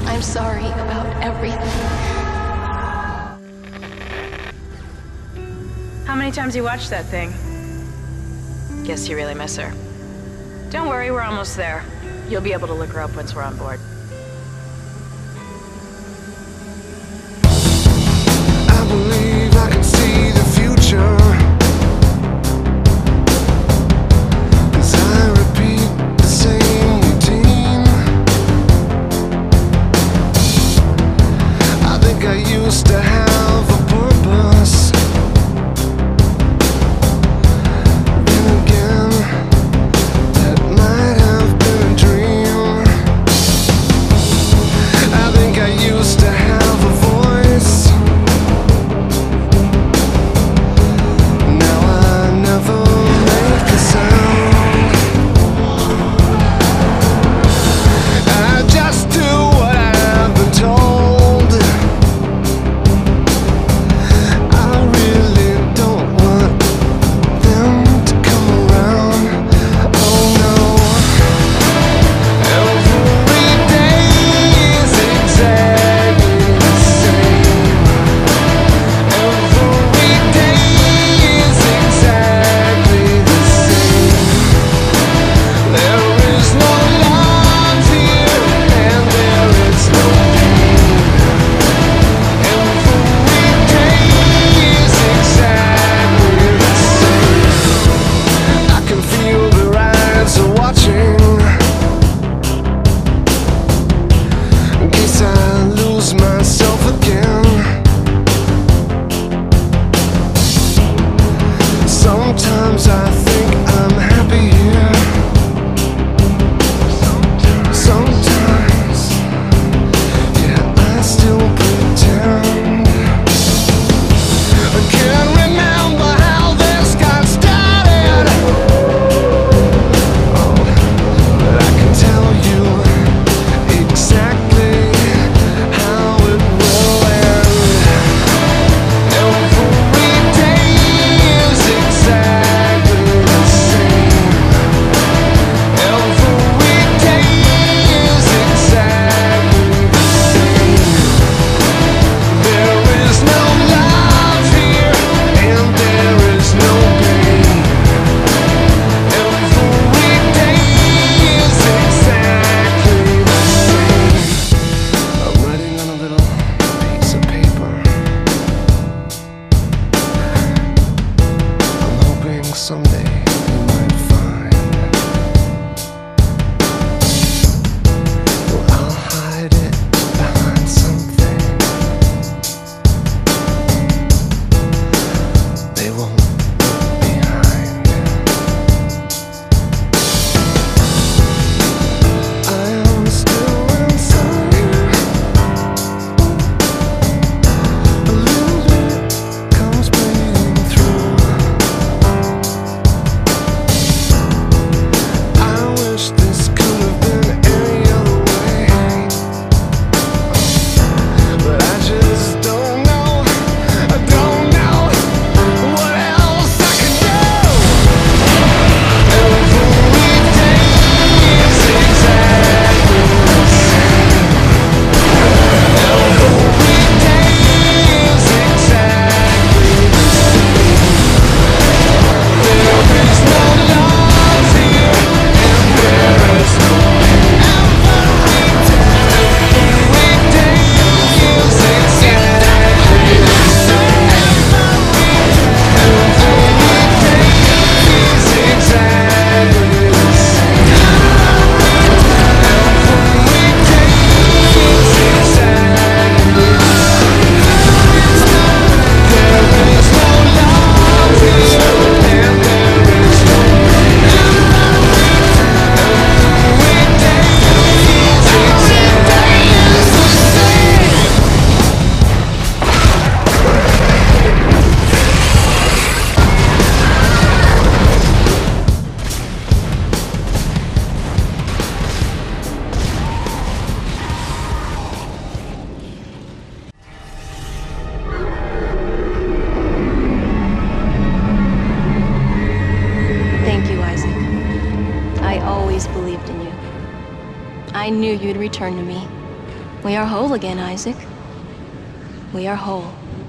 I'm sorry about everything. How many times you watched that thing? Guess you really miss her. Don't worry, we're almost there. You'll be able to look her up once we're on board. I believe I can see the future, 'cause I repeat the same routine. I think I used to have a purpose. Then again, that might have been a dream. I think I used to have a voice. Now I never make a sound. I just do what I've been told. I really don't want them to come around. Oh no. Every day is exactly the same. Every day is exactly the same. There is no love here, and there is no pain. Every day is exactly the same. I can feel their eyes are watching, in case I lose myself again. Sometimes I think I'm happy here. Sometimes, yeah, I still pretend. I can't remember how this got started. Oh, but I can tell you exactly how it will end. Every day is exactly the same. Every day is exactly the same. There is no love here, and there is no pain. Every day is exactly the same. I'm writing on a little piece of paper. I'm hoping someday you might find. Well, I'll hide it behind something they won't look behind. I am still inside. A little bit comes bleeding through. I wish this could have been any other way, but I just don't know. I don't know what else I can do. Every day is exactly the same. Every day is exactly the same. There is no love here, and there is no pain. Every day is exactly the same. Every day is exactly the same. Every day is exactly the same. There is no love here, and there is no pain. Every day is exactly the same. Thank you, Isaac. I always believed in you. I knew you'd return to me. We are whole again, Isaac. We are whole.